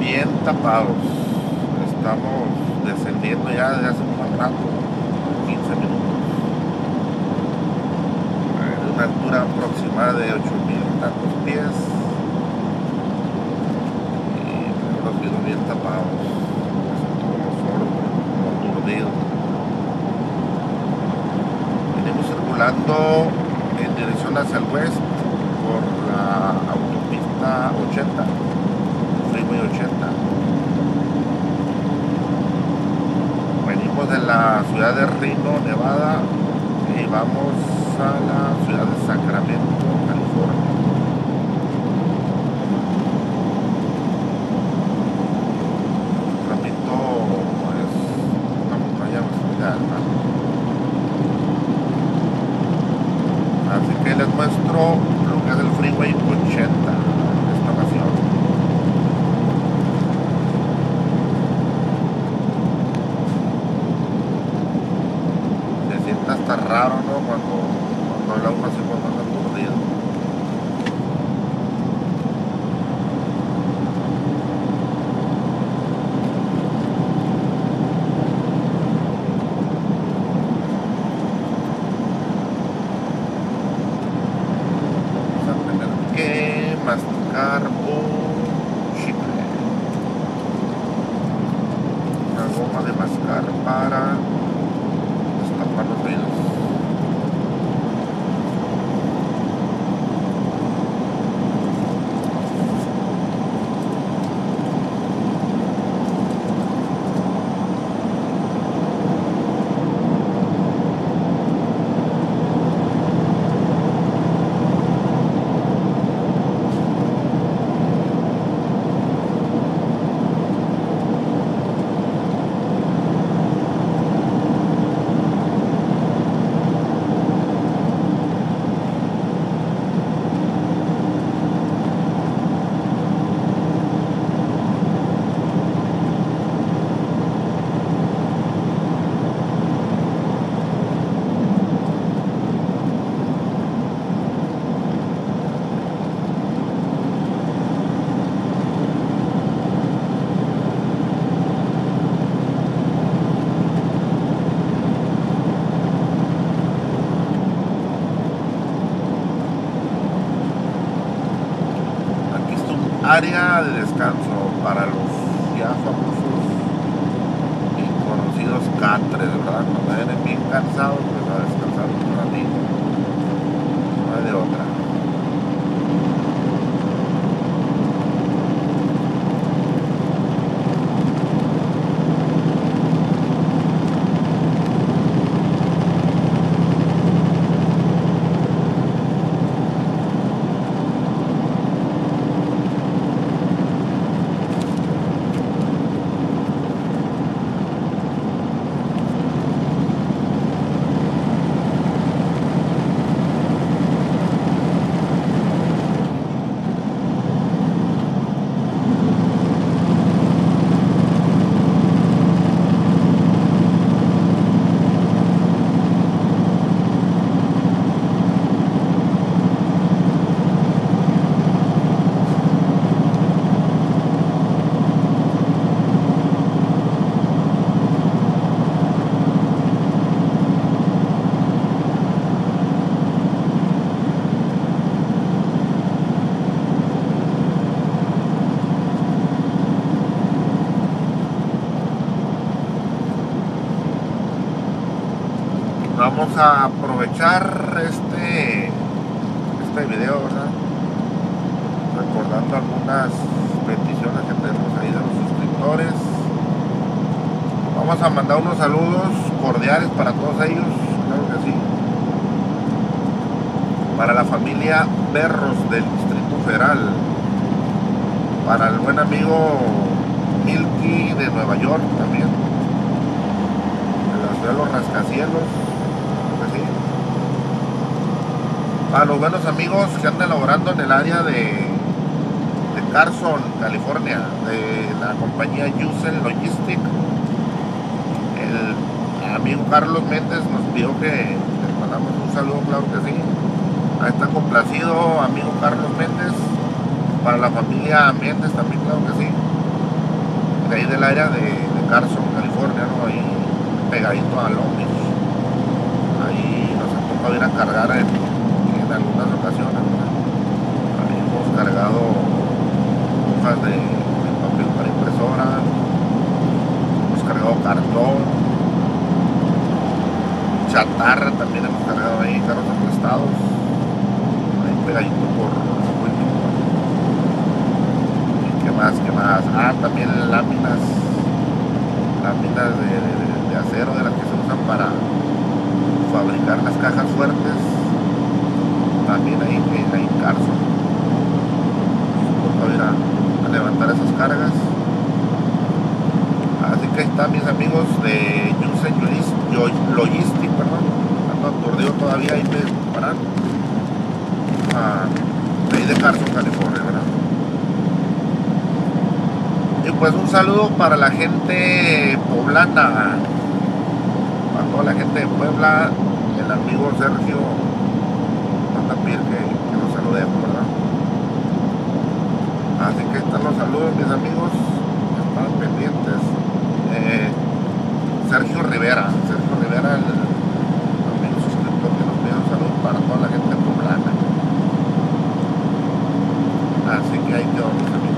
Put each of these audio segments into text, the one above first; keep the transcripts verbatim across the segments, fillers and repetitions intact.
bien tapados. Estamos descendiendo ya desde hace un buen rato, quince minutos, en una altura aproximada de ocho mil tantos pies, y los vidrios bien tapados, como sordo, como aturdido. Venimos circulando en dirección hacia el oeste por la autopista ochenta, Freeway ochenta. Venimos de la ciudad de Reno, Nevada, y vamos a la ciudad de Sacramento, California. Sacramento es una montaña bastante alta, así que les muestro lo que es el Freeway ochenta en esta ocasión. Se siente hasta raro, ¿no? Cuando, cuando habla uno así, cuando anda aturdido. Vamos a tener que masticar un chicle, una goma de mascar para destapar los oídos. Área de descanso para los ya famosos y conocidos catres, ¿verdad? Cuando vienen bien cansados, pues a descansar un ratito, no hay de otra. Vamos a aprovechar este este video, ¿verdad? Recordando algunas peticiones que tenemos ahí de los suscriptores. Vamos a mandar unos saludos cordiales para todos ellos, claro que sí. Para la familia Berros del Distrito Federal, para el buen amigo Milky de Nueva York también, de la ciudad de los rascacielos. Para los buenos amigos que andan laborando en el área de, de Carson, California, de la compañía Yusen Logistic, el amigo Carlos Méndez nos pidió que les mandamos un saludo, claro que sí. Ahí está complacido, amigo Carlos Méndez. Para la familia Méndez también, claro que sí. de ahí del área de, de Carson, California, ¿no? Ahí pegadito a Long Beach. Ahí nos ha tocado ir a cargar en, en algunas ocasiones, ¿no? Ahí hemos cargado hojas de, de papel para impresora, hemos cargado cartón, chatarra también hemos cargado ahí, carros aplastados, ahí pegadito por más que más, ah, también láminas láminas de, de, de acero, de las que se usan para fabricar las cajas fuertes, también ahí, ahí en Carson vamos a ir a, a levantar esas cargas. Así que ahí están mis amigos de Yusen Logistic, perdón, ando aturdido todavía, ahí me paran ah, de ahí de Carson, California, ¿verdad? Y pues un saludo para la gente poblana, para toda la gente de Puebla, el amigo Sergio Matapir, que, que nos saludemos, ¿verdad? Así que están los saludos, mis amigos, están pendientes. Eh, Sergio Rivera, Sergio Rivera, el, el amigo suscriptor que nos pide un saludo para toda la gente poblana. Así que ahí quedó, mis amigos.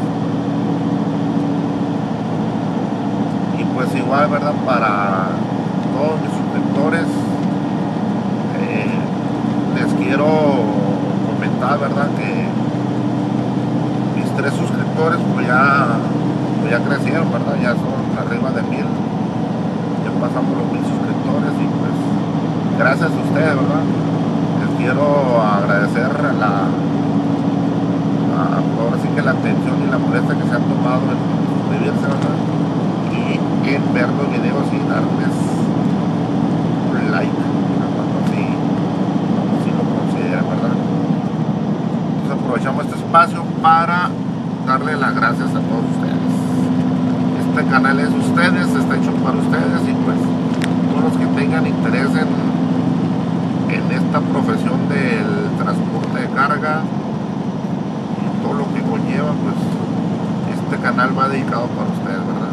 Pues igual, ¿verdad? Para todos mis suscriptores, eh, les quiero comentar, ¿verdad? Que mis tres suscriptores pues ya, pues ya crecieron, ¿verdad? Ya son arriba de mil, ya pasamos los mil suscriptores y pues gracias a ustedes, ¿verdad? Les quiero agradecer la, la ahora sí que la atención y la molestia que se han tomado en suscribirse, ¿verdad? En ver los videos y darles un like cuando así, cuando así lo consideren, ¿verdad? Entonces aprovechamos este espacio para darle las gracias a todos ustedes. Este canal es de ustedes, está hecho para ustedes y pues todos los que tengan interés en, en esta profesión del transporte de carga y todo lo que conlleva, pues este canal va dedicado para ustedes, ¿verdad?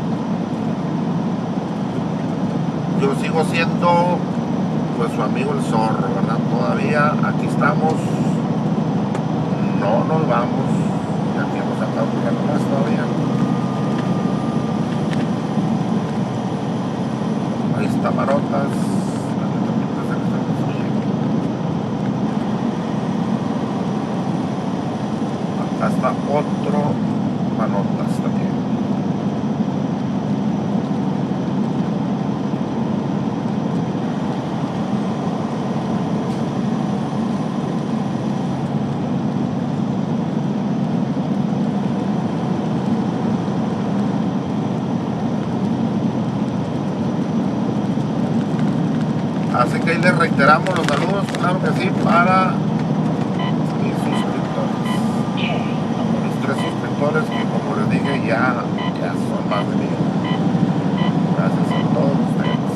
Yo sigo siendo pues su amigo el Zorro, ¿verdad? Todavía aquí estamos, no nos vamos, y aquí hemos sacado un rato más todavía. Ahí está Marotas, acá está otro Manotas también. Así que ahí les reiteramos los saludos, claro que sí, para mis suscriptores. Mis tres suscriptores que, como les dije, ya, ya son más de mil. Gracias a todos ustedes.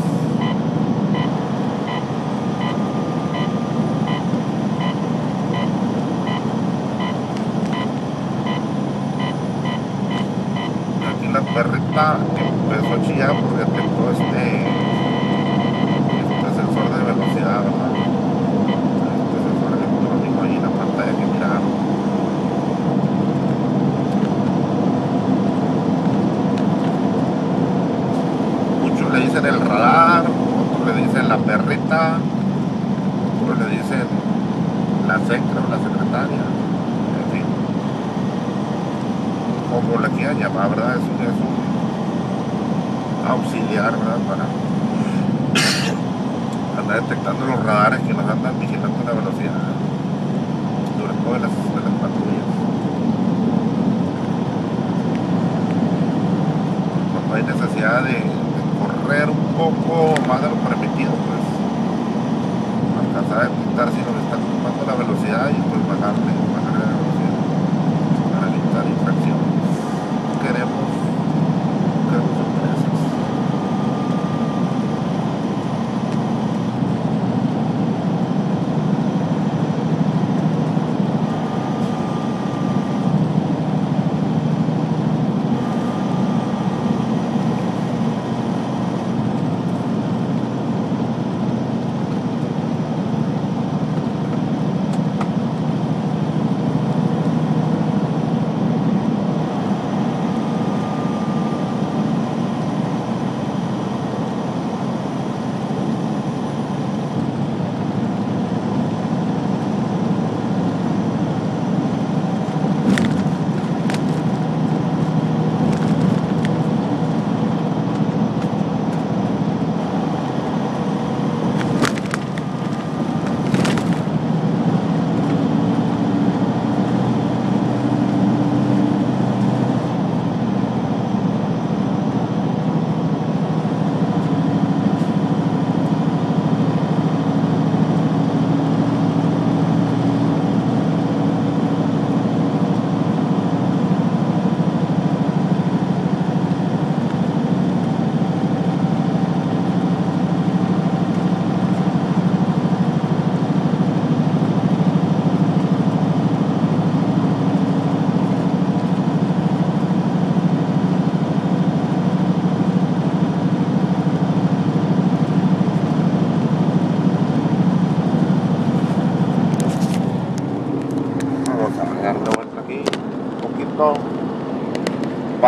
Aquí la perrita empezó a chillar porque tengo este sensor de velocidad, ¿verdad? Este sensor electrónico ahí en la pantalla que miraron. Muchos le dicen el radar, otros le dicen la perrita, otros le dicen la secre o la secretaria, en fin, como la quieran llamar, ¿verdad? Es un, es un auxiliar, ¿verdad? Para andar detectando los radares que nos andan vigilando la velocidad, sobre todo de las, de las patrullas. Cuando hay necesidad de, de correr un poco más de lo permitido, pues alcanzar a detectar si nos está ocupando la velocidad y pues bajarle, bajarle la velocidad para evitar infracciones. Queremos, queremos sorpresas.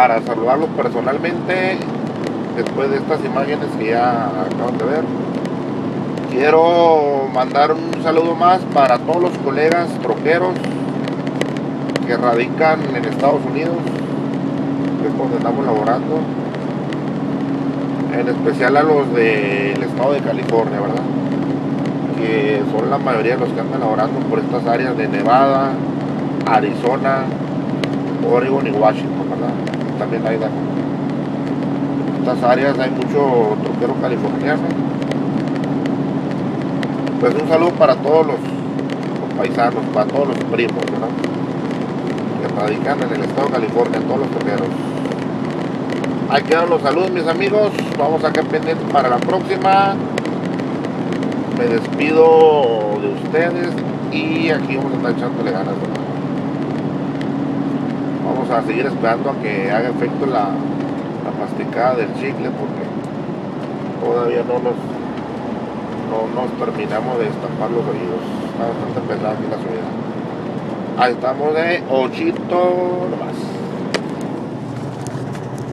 para saludarlos personalmente después de estas imágenes que ya acaban de ver. Quiero mandar un saludo más para todos los colegas troqueros que radican en Estados Unidos, que es donde estamos laborando, en especial a los del estado de California, ¿verdad? Que son la mayoría de los que andan laborando por estas áreas de Nevada, Arizona, Oregon y Washington, ¿verdad? También hay de estas áreas, hay mucho troquero californiano. Pues un saludo para todos los, los paisanos, para todos los primos, ¿verdad? Que radican en el estado de California, todos los troqueros. Ahí quedan los saludos, mis amigos. Vamos a quedar pendientes para la próxima. Me despido de ustedes y aquí vamos a estar echándole ganas, ¿verdad? Vamos a seguir esperando a que haga efecto la, la masticada del chicle, porque todavía no nos, no nos terminamos de destapar los oídos. Está bastante pesada aquí la subida. Ahí estamos de ochito nomás.